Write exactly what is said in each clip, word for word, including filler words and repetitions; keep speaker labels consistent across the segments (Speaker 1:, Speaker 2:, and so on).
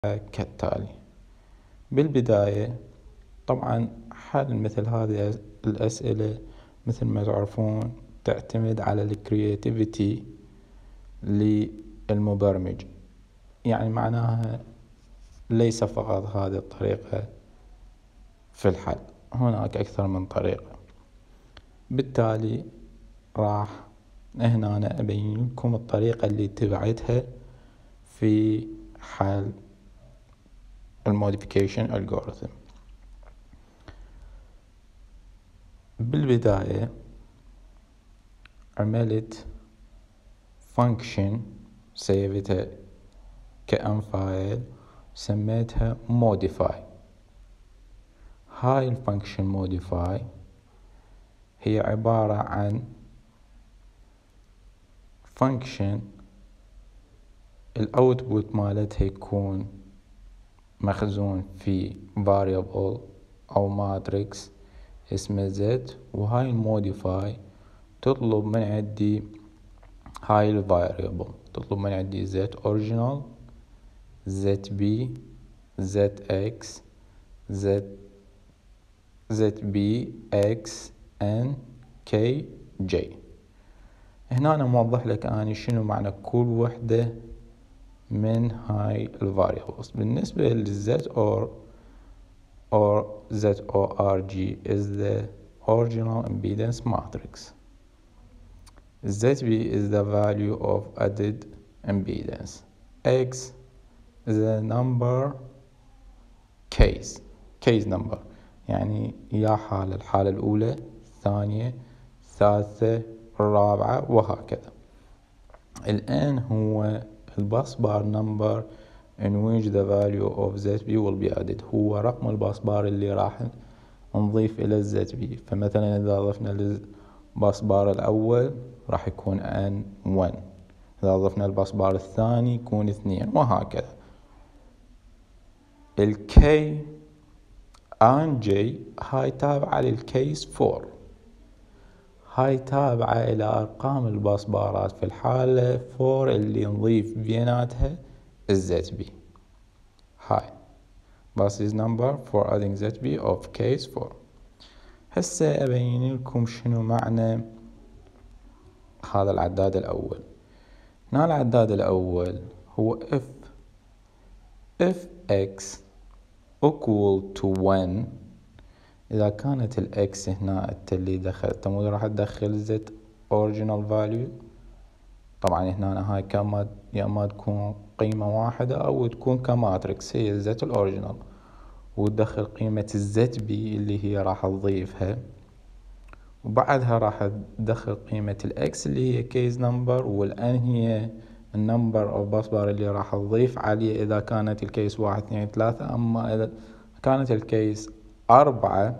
Speaker 1: كالتالي. بالبداية طبعا حل مثل هذه الأسئلة مثل ما تعرفون تعتمد على الكرياتيفيتي للمبرمج، يعني معناها ليس فقط هذه الطريقة في الحل، هناك أكثر من طريقة. بالتالي راح هنا أنا أبين لكم الطريقة اللي اتبعتها في حل الموديفيكيشن الجوريثم. بالبداية عملت function سيفتها كأن فايل سميتها modify. هاي الفانكشن modify هي عبارة عن function الاوتبوت مالتها يكون مخزون في variable او matrix اسمه z، وهاي الموديفاي تطلب من عندي هاي الفاريبل، تطلب من عندي z original zb zx z zb x n k j. هنا أنا موضح لك أنا شنو معنى كل وحدة من هاي الفاريبلز. بالنسبة للz or or zorg is the original impedance matrix. zb is the value of added impedance. X is the number case case number، يعني يا حالة الحالة الأولى الثانية الثالثة الرابعة وهكذا. الآن هو الباس بار number in which the value of zb will be added، هو رقم الباس بار اللي راح نضيف إلى zb. فمثلا إذا ضفنا للباس بار الأول راح يكون ان واحد، إذا ضفنا الباس بار الثاني يكون اثنين وهكذا. الكي ان جي هاي تابعة للكيس فور، هاي تابعة إلى أرقام الباصبارات في الحالة فور اللي نضيف بيناتها الزد هاي bus is number for adding zb of case four. هسه أبين لكم شنو معنى هذا العداد الأول. هنا العداد الأول هو if if x equal to one، إذا كانت الإكس هنا أنت اللي دخلت مو راح تدخل z original value. طبعا هنا هاي كما يا ما تكون قيمة واحدة أو تكون كماتريكس هي z الأوريجينال، وتدخل قيمة الزد بي اللي هي راح تضيفها، وبعدها راح تدخل قيمة الإكس اللي هي كيس نمبر، والأن هي النمبر أو باسبار اللي راح تضيف عليه إذا كانت الكيس واحد اثنين ثلاثة. أما إذا كانت الكيس أربعة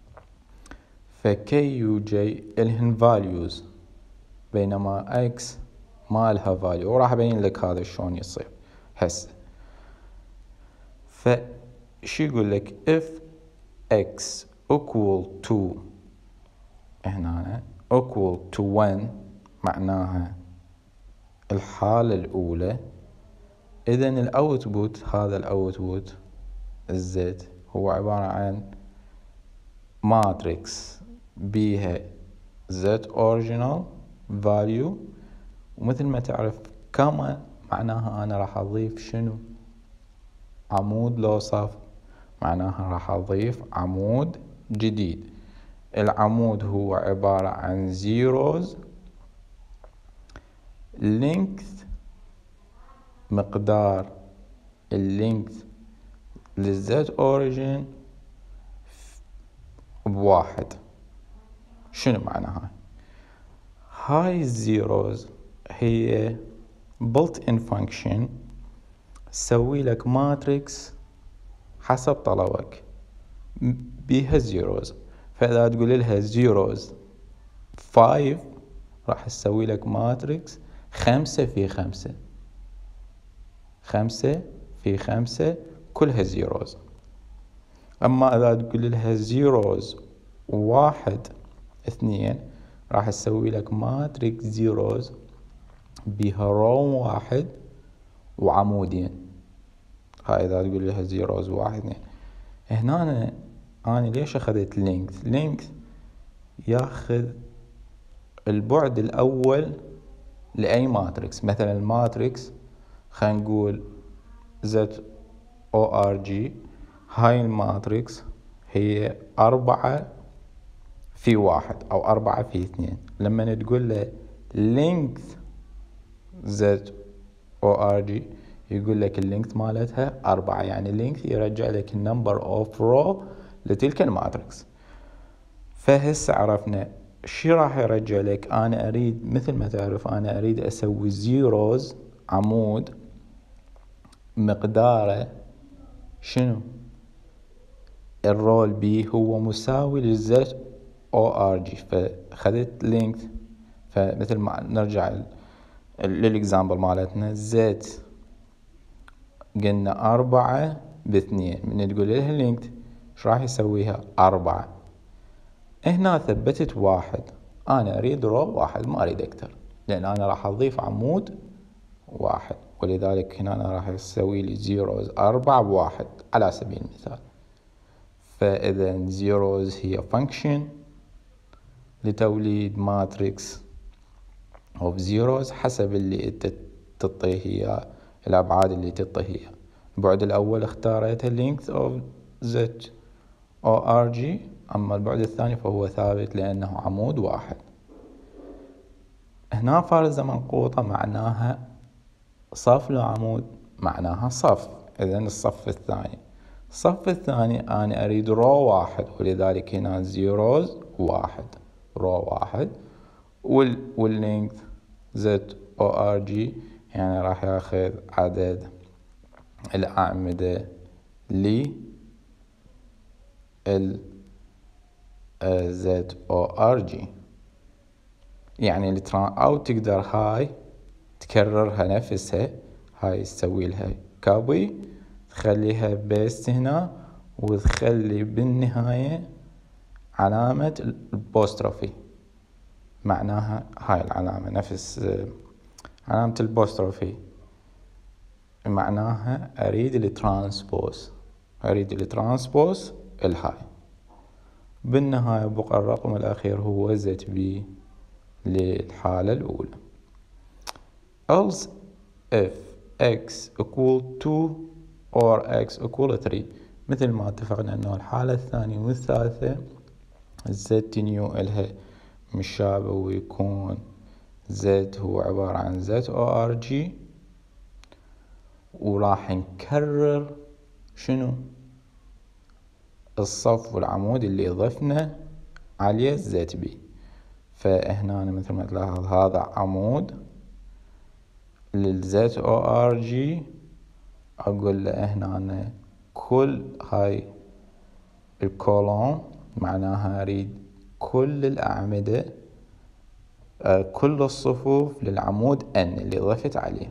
Speaker 1: فكي يو جي الهن فاليوز، بينما اكس ما لها فاليو، وراح ابين لك هذا شلون يصير هسه. فشي يقول لك if x equal to هنا equal to one معناها الحالة الأولى، إذن الأوتبوت هذا الأوتبوت الزد هو عبارة عن ماتريكس بيها z original value، ومثل ما تعرف كما معناها أنا راح أضيف شنو عمود لو صف، معناها راح أضيف عمود جديد. العمود هو عبارة عن zeros length، مقدار اللينكث للz origin بواحد. شنو معناها هاي الزيروز؟ هي built in function تسوي لك ماتريكس حسب طلبك بيها زيروز. فإذا تقول لها زيروز فايف راح تسوي لك ماتريكس خمسة في خمسة، خمسة في خمسة كلها زيروز. أما إذا تقول لها زيروز واحد اثنين راح تسوي لك ماتريكس زيروز بها رو واحد وعمودين. هاي إذا تقول لها زيروز واحد اثنين. هنا أنا, أنا ليش أخذت length؟ length ياخذ البعد الأول لأي ماتريكس. مثلا الماتريكس خلينا نقول زد او ار جي، هاي الماتريكس هي أربعة في واحد أو أربعة في اثنين. لما تقول له length زد او ار جي يقول لك اللينكث مالتها أربعة، يعني اللينكث يرجع لك النمبر اوف رو لتلك الماتريكس. فهسه عرفنا شي راح يرجع لك. أنا أريد مثل ما تعرف أنا أريد أسوي زيروز عمود مقداره شنو؟ الرول بي هو مساوي للزد او ار جي. فخذت لينكث، فمثل ما نرجع للإكزامبل مالتنا زد قلنا أربعة باثنين، من تقول لها لينكث ايش راح يسويها؟ أربعة. هنا ثبتت واحد، أنا أريد رو واحد ما أريد أكثر، لأن أنا راح أضيف عمود واحد، ولذلك هنا أنا راح أسوي لي زيروز أربعة بواحد على سبيل المثال. فإذا زيروز هي فانكشن لتوليد ماتريكس of zeros حسب اللي انت تعطيه هي الأبعاد اللي تعطيه هي. البعد الأول اختاريته length of z o r g، أما البعد الثاني فهو ثابت لأنه عمود واحد. هنا فارزة منقوطة معناها صف لو عمود؟ معناها صف. إذن الصف الثاني، الصف الثاني أنا أريد رو واحد، ولذلك هنا زيروز واحد رو واحد، وال واللينكث زد او ار جي يعني راح ياخذ عدد الأعمدة ل ال زد او ار جي، يعني التران او تقدر هاي تكررها نفسها، هاي تسوي لها كوبي تخليها بيست هنا وتخلي بالنهاية علامة البوستروفي، معناها هاي العلامة نفس علامة البوستروفي، معناها أريد الترانسبوز، أريد الترانسبوز الهاي. بالنهاية بقى الرقم الأخير هو زد بي للحالة الأولى. else if x equal two or x equal three، مثل ما اتفقنا أنه الحالة الثانية والثالثة z نيو إلها مشابه، ويكون z هو عبارة عن z او ار جي، وراح نكرر شنو؟ الصف والعمود اللي ضفنا عليه زد بي. فهنا مثل ما تلاحظ هذا عمود للزد او ار جي، اقول له هنا كل هاي الكولون معناها اريد كل الاعمدة كل الصفوف للعمود ان اللي ضفت عليه.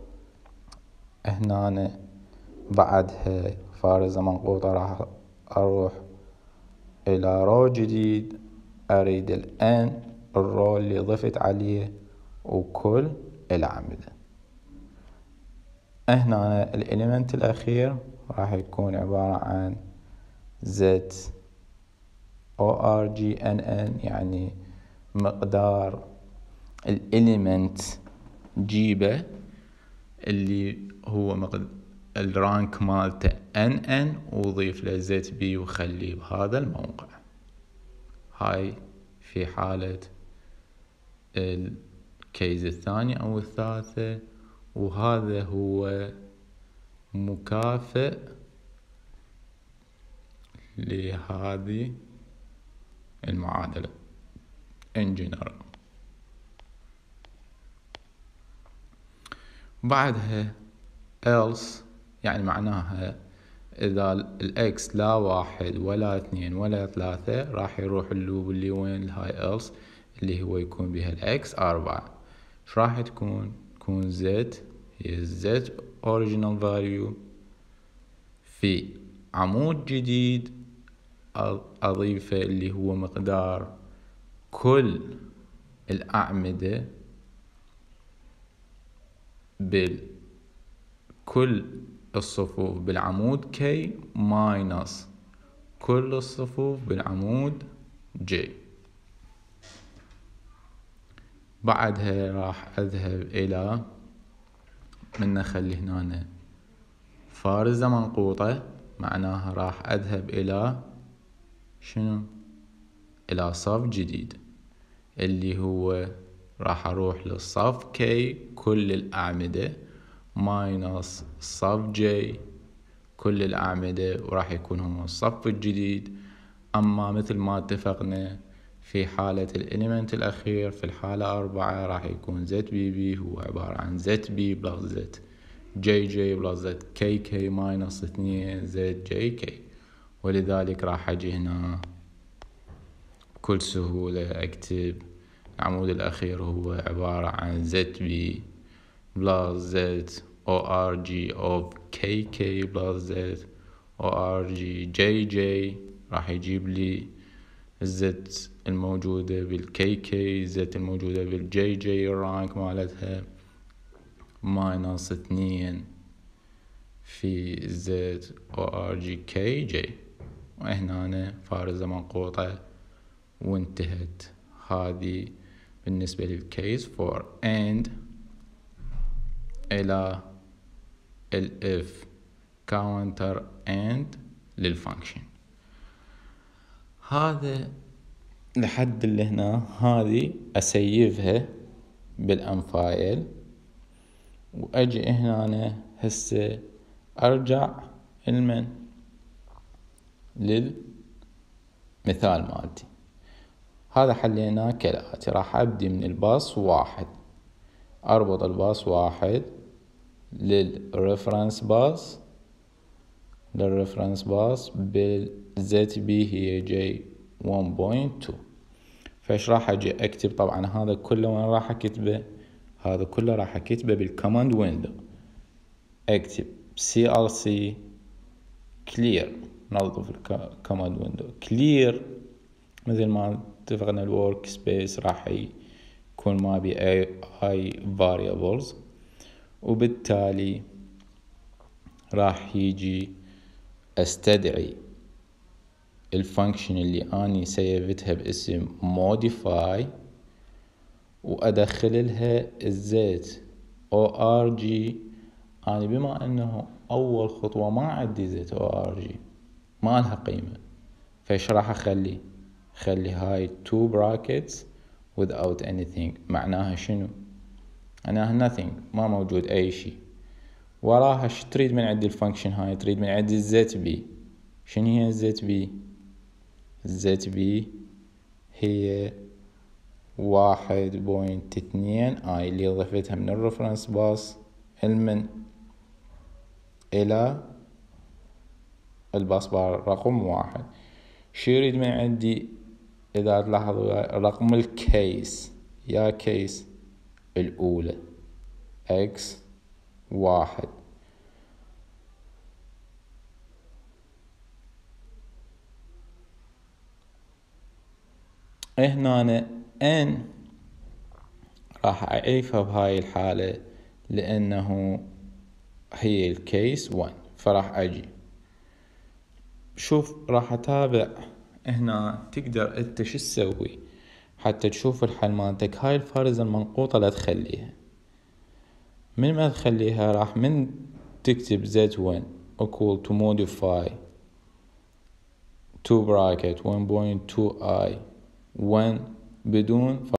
Speaker 1: هنا بعدها فارزة منقوطة راح اروح الى رو جديد، اريد الان الرو اللي ضفت عليه وكل الأعمدة. هنا الإليمنت الأخير راح يكون عبارة عن Z O R G N N، يعني مقدار الإليمنت جيبه اللي هو مقدار الرانك مالته N N، وضيف له Z B وخليه بهذا الموقع. هاي في حالة الكيس الثاني أو الثالثة، وهذا هو مكافئ لهذه المعادلة in general. بعدها else يعني معناها إذا الإكس لا واحد ولا اثنين ولا ثلاثة راح يروح اللوب اللي وين الهاي else اللي هو يكون بها الإكس أربعة. ايش راح تكون؟ تكون z هي z original value في عمود جديد أضيفه اللي هو مقدار كل الأعمدة بالكل الصفوف بالعمود K ماينس كل الصفوف بالعمود J. بعدها راح أذهب إلى من نخلي هنا فارزة منقوطة، معناها راح أذهب إلى شنو؟ إلى صف جديد اللي هو راح أروح للصف K كل الأعمدة ماينس صف J كل الأعمدة، وراح يكون هو الصف الجديد. أما مثل ما اتفقنا في حالة الإليمنت الأخير في الحالة أربعة راح يكون زد بي بي هو عبارة عن زد بي بلس زد جي جي بلس زد كي كي ماينس اثنين زد جي كي. ولذلك راح أجي هنا بكل سهولة أكتب العمود الأخير هو عبارة عن زد بي بلس زد او ار جي of كي كي بلس زد او ار جي جي جي. راح يجيب لي الزد الموجودة بالكي كي زد الموجودة بالجي جي الرانك مالتها ماينس اثنين في زد او ار جي كي جي. وهنا فارزة منقوطة وانتهت. هذه بالنسبة للكيس فور and إلى الإف كاونتر and للفانكشن. هذا لحد اللي هنا هذه أسيفها بالأم فايل، وأجي هنا هسه أرجع المن للمثال مالتي. هذا حليناه كالآتي. راح أبدي من الباص واحد، أربط الباص واحد للريفرنس باص للريفرنس باص بالزت بي هي جي واحد نقطة اثنين. فايش راح أجي أكتب؟ طبعا هذا كله وين راح أكتبه؟ هذا كله راح أكتبه بالكوماند ويندو. أكتب سي ال سي كلير، نظف الكوماند ويندو كلير مثل ما اتفقنا. الورك سبيس راح يكون ما بي اي اي variables، وبالتالي راح يجي استدعي الفانكشن اللي اني سيفتها باسم modify، وادخل لها الزيت او ار جي. اني بما انه اول خطوة ما عندي زيت او ار جي ما لها قيمة، فايش راح اخلي؟ خلي هاي two brackets without anything. معناها شنو؟ معناها nothing، ما موجود اي شيء. وراها ايش تريد من عندي الفانكشن هاي؟ تريد من عندي الزت بي. شنو هي الزت بي؟ الزت بي هي واحد بوينت اثنين اي اللي ضفتها من الرفرنس باص المن الى الباص بار رقم واحد. شو يريد من عندي؟ اذا تلاحظوا رقم الكيس يا كيس الاولى اكس واحد، هنا ان راح اعيفها بهاي الحالة لانه هي الكيس واحد. فراح اجي شوف، راح اتابع هنا. تقدر انت شو تسوي حتى تشوف الحل مالتك؟ هاي الفارزة المنقوطة لا تخليها. من ما تخليها راح من تكتب زد واحد equal to modify two bracket one point two i one بدون